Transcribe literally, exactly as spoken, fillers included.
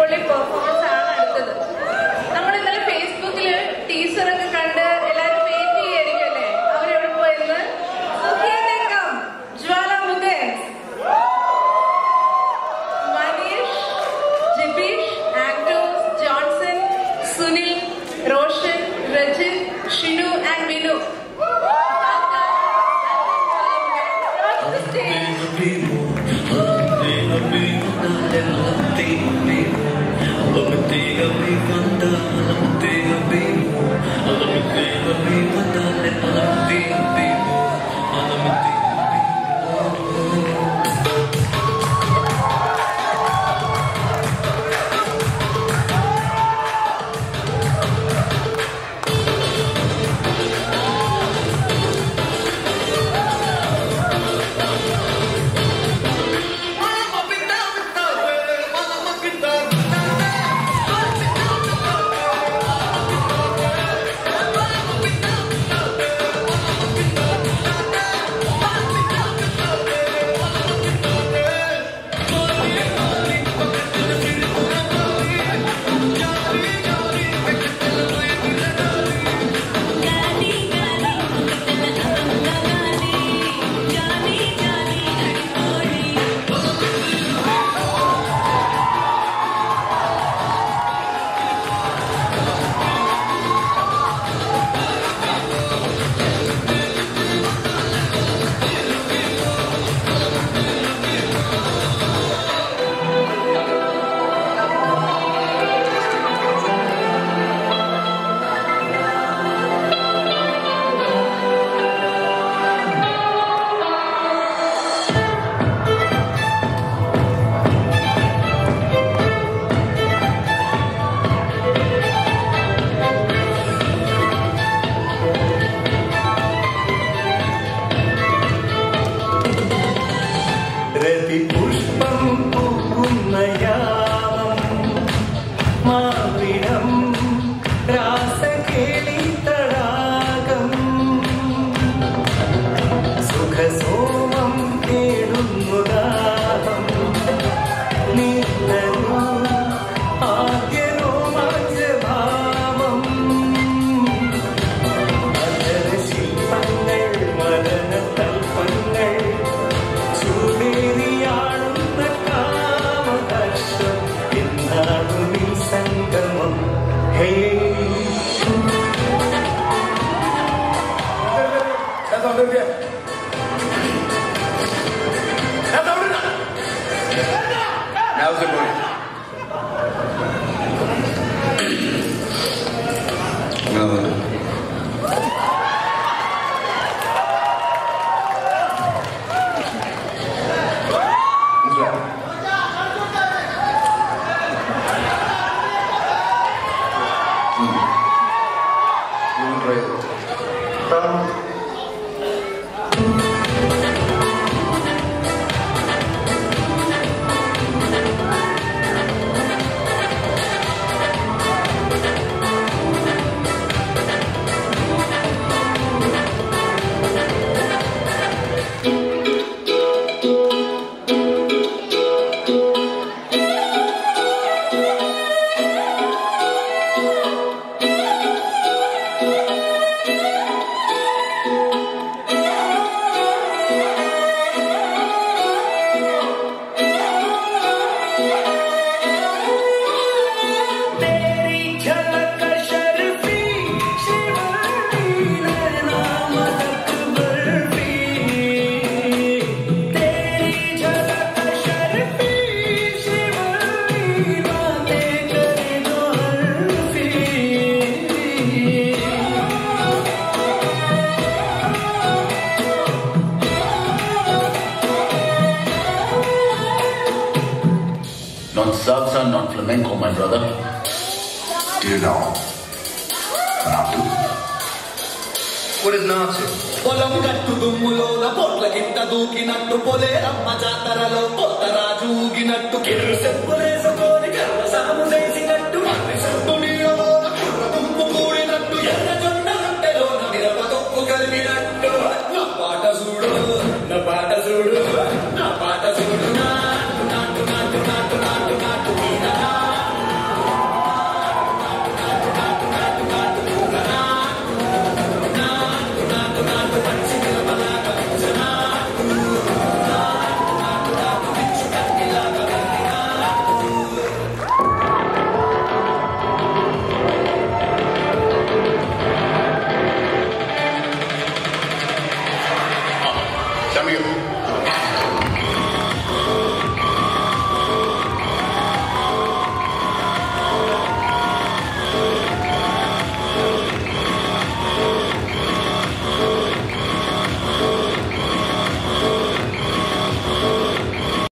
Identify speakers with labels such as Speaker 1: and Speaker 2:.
Speaker 1: അടിപൊളി പെർഫോമൻസ് ആണ് അടുത്തത്. നമ്മൾ ഇന്നലെ ഫേസ്ബുക്കിൽ ടീച്ചറൊക്കെ കണ്ട് എല്ലാവരും വെയിറ്റ് ചെയ്യായിരിക്കല്ലേ, അവരെവിടെ പോയെന്ന്. Jwalamukhans, Manish, Jibeesh, Anto, Johnson, Sunil, Roshan, Rajith, Shinu and Vinu.
Speaker 2: How's it going? No.
Speaker 3: Not salsa, not flamenco, my brother.
Speaker 2: Do you know Natu? What is Natu?
Speaker 4: పొలం కట్టు దుమ్ములోన పొట్ల గిట్ట దూకినట్టు పొలే అమ్మ జాతరలో కొత్త రాజు ఊగినట్టు కిర్రు చెప్పులేసుకొని కర్ర సాము చేసినట్టు